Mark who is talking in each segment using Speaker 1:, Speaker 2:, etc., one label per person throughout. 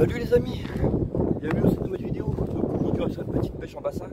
Speaker 1: Salut les amis, bienvenue dans cette nouvelle vidéo. Donc aujourd'hui on va faire une petite pêche en bassin.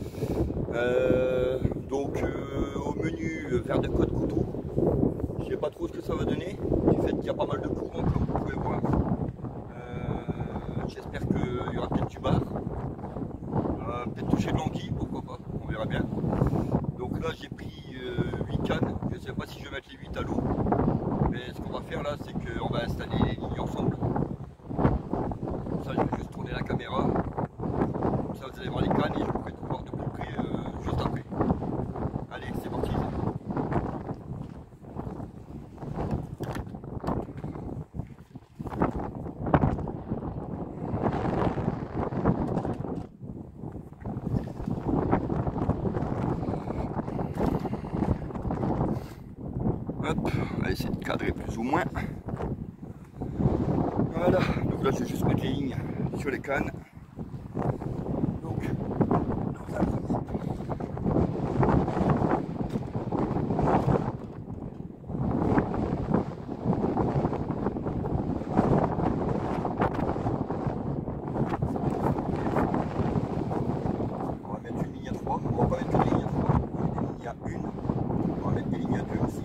Speaker 1: Au menu verre de côte couteau. Je sais pas trop ce que ça va donner, du fait qu'il y a pas mal de courants comme vous pouvez voir. J'espère qu'il y aura peut-être du bar, peut-être toucher de l'anguille, pourquoi pas, on verra bien. Donc là j'ai pris 8 cannes, je ne sais pas si je vais mettre les 8 à l'eau. Mais ce qu'on va faire là, c'est qu'on va installer les lignes ensemble. Comme ça, je vais juste tourner la caméra. Comme ça, vous allez voir les cannes et je vous ferai tout voir de plus près juste après. Allez, c'est parti. Hop, on va essayer de cadrer plus ou moins. Voilà, donc là je vais juste mettre les lignes sur les cannes. Donc, la première. On va mettre une ligne à 3, on va pas mettre une ligne à 3, on va mettre des lignes à 1, on va mettre des lignes à 2 aussi.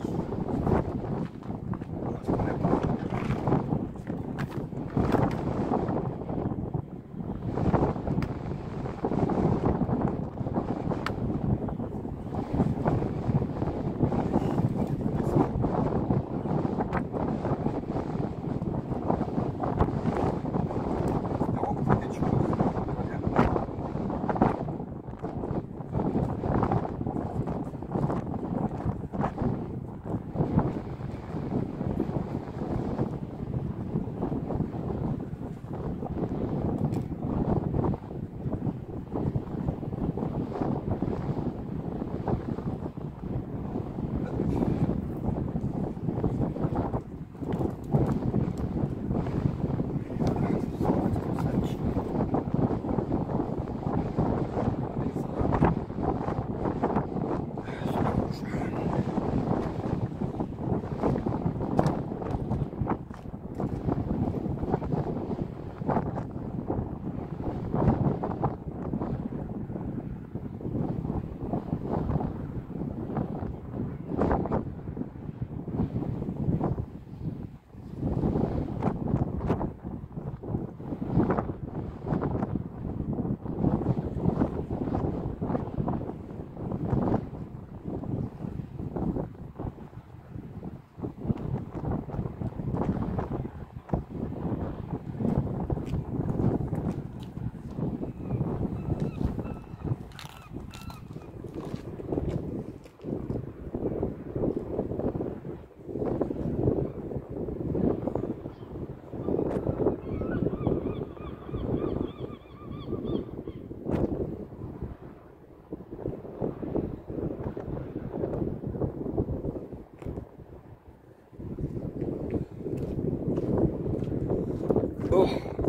Speaker 1: Oh,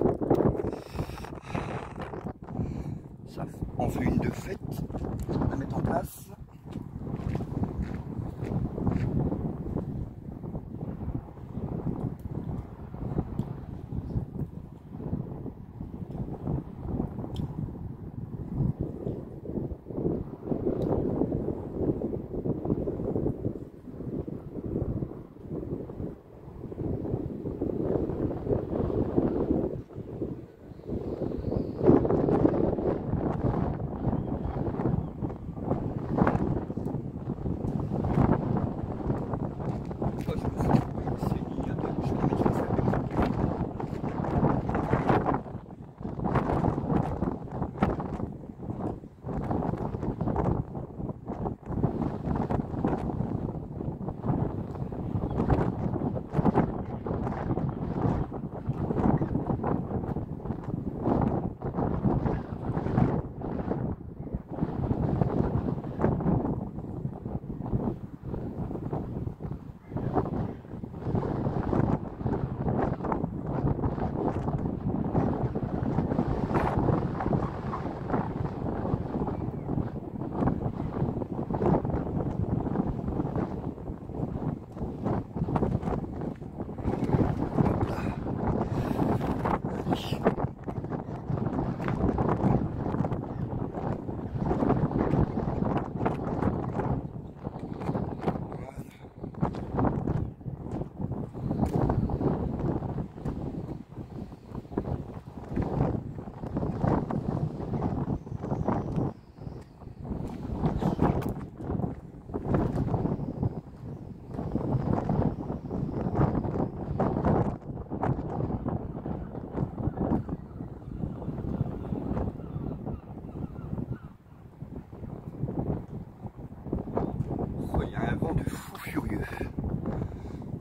Speaker 1: ça en fait une de fête à mettre en place.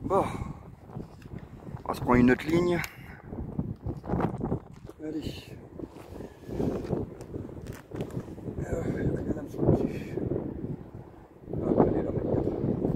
Speaker 1: Bon, on va se prendre une autre ligne. Allez. Regarde l'hameçon dessus. Ah, allez là, regarde.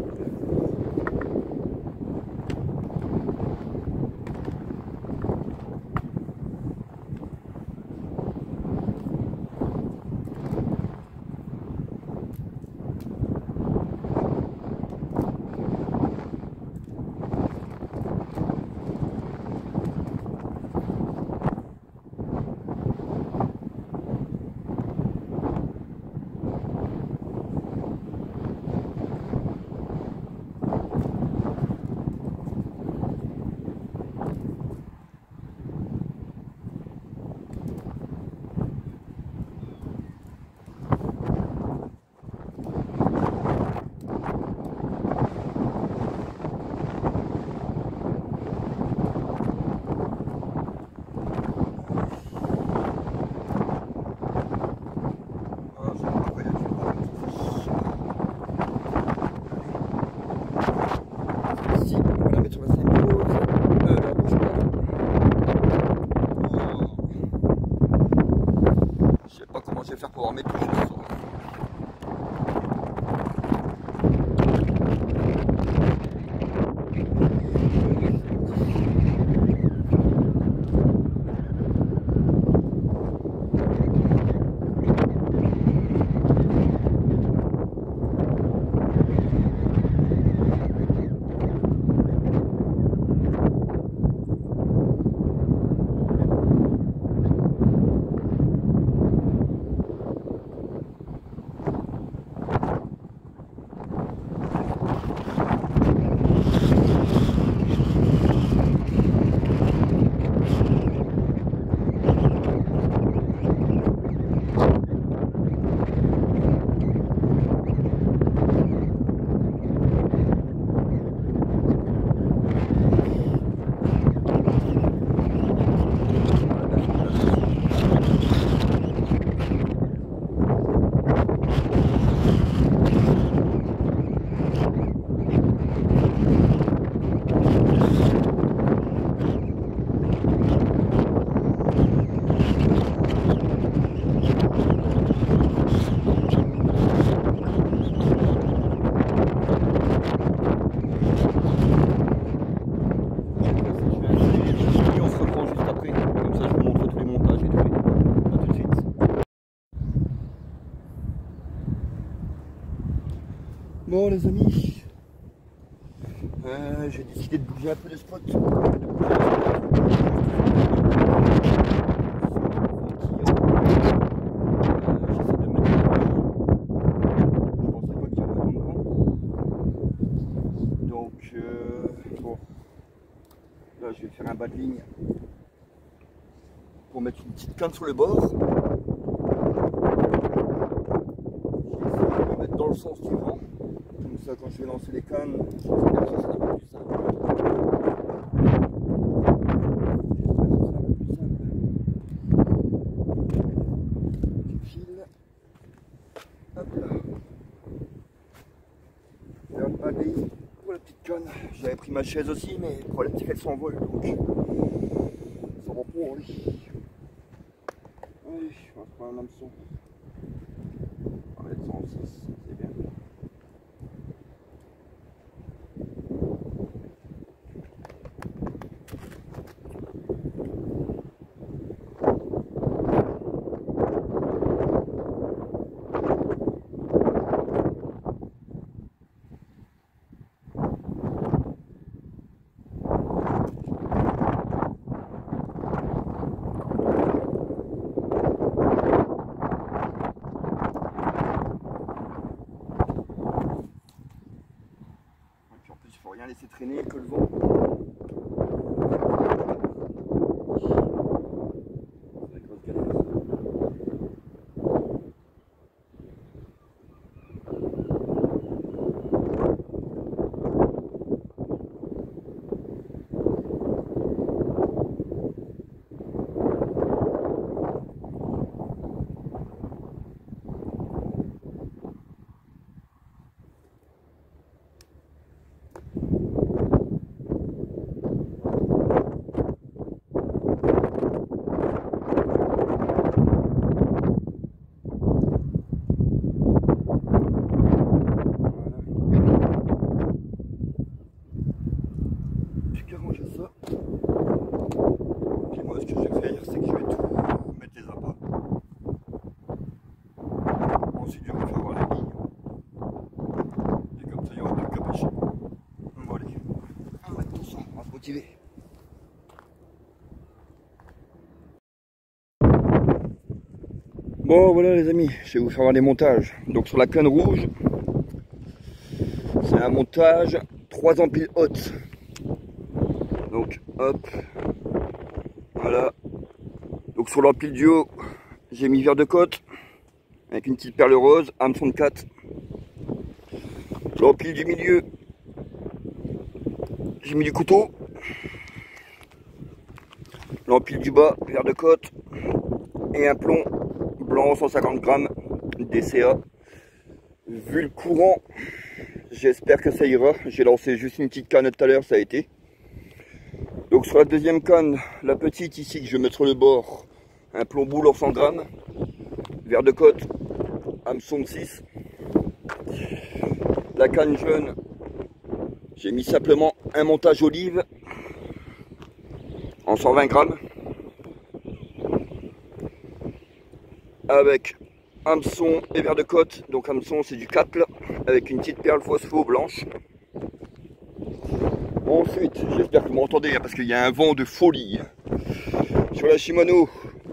Speaker 1: Je vais faire pour remettre tout ça. Bon les amis, j'ai décidé de bouger un peu le spot. J'essaie de mettre la nuit. Je pensais pas qu'il y aurait autant de vent. Donc bon, là je vais faire un bas de ligne pour mettre une petite canne sur le bord. Je vais mettre dans le sens du vent. Comme ça, quand je vais lancer les cannes, j'espère que ça sera un peu plus simple. Du fil. Hop là. Faire une balaye pour la petite canne. J'avais pris ma chaise aussi, mais le problème c'est qu'elle s'envole. Donc, ça va pour lui. Allez, on va se prendre un hameçon. On va mettre 106, c'est bien. Il faut rien laisser traîner que le vent. qu'à ranger ça. Puis moi, ce que je vais faire, c'est que je vais tout mettre les appâts. Ensuite, je vais faire voir la ligne. Et comme ça, il n'y aura plus qu'à pêcher. Bon, allez, on va mettre tout ça, on va se motiver. Bon, voilà les amis, je vais vous faire voir les montages. Donc, sur la canne rouge, c'est un montage 3 empiles hautes. Donc hop, voilà. Donc sur l'empile du haut, j'ai mis verre de côte avec une petite perle rose, hameçon de 4. L'empile du milieu, j'ai mis du couteau. L'empile du bas, verre de côte et un plomb blanc 150 grammes DCA. Vu le courant, j'espère que ça ira. J'ai lancé juste une petite canne tout à l'heure, ça a été. Donc sur la deuxième canne, la petite ici que je vais mettre sur le bord, un plomb boule 100 grammes, verre de côte, hameçon de 6. La canne jaune, j'ai mis simplement un montage olive en 120 grammes avec hameçon et verre de côte. Donc hameçon c'est du 4 là, avec une petite perle phospho blanche. Ensuite, j'espère que vous m'entendez parce qu'il y a un vent de folie sur la Shimano.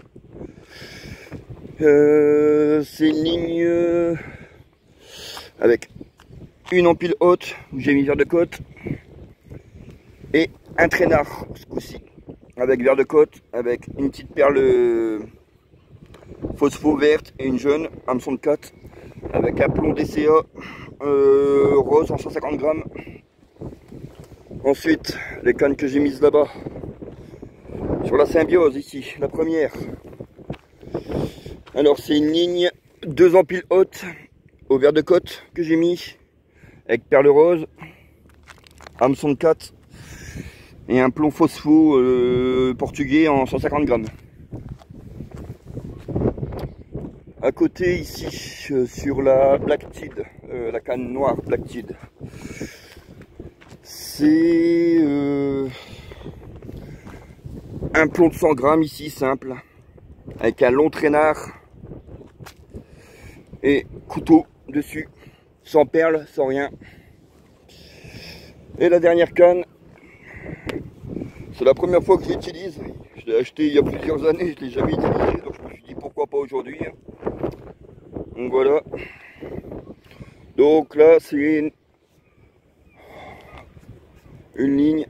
Speaker 1: C'est une ligne avec une empile haute où j'ai mis verre de côte et un traînard ce coup-ci avec verre de côte, avec une petite perle phospho verte et une jaune, hameçon de 4, avec un plomb DCA rose en 150 grammes. Ensuite, les cannes que j'ai mises là-bas, sur la symbiose ici, la première. Alors c'est une ligne 2 empiles hautes au verre de côte que j'ai mis, avec perle rose, hameçon de 4 et un plomb phospho portugais en 150 grammes. À côté ici, sur la Black Tide, la canne noire Black Tide, c'est un plomb de 100 grammes ici, simple, avec un long traînard et couteau dessus, sans perles, sans rien. Et la dernière canne, c'est la première fois que je l'utilise. Je l'ai acheté il y a plusieurs années, je ne l'ai jamais utilisé, donc je me suis dit pourquoi pas aujourd'hui. Donc voilà. Donc là c'est une ligne.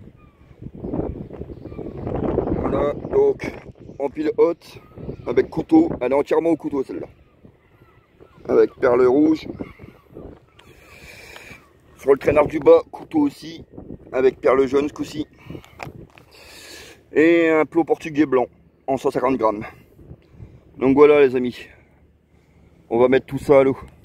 Speaker 1: Voilà, donc empile haute avec couteau, elle est entièrement au couteau celle-là. Avec perle rouge. Sur le traînard du bas, couteau aussi, avec perle jaune ce coup-ci. Et un plomb portugais blanc en 150 grammes. Donc voilà les amis. On va mettre tout ça à l'eau.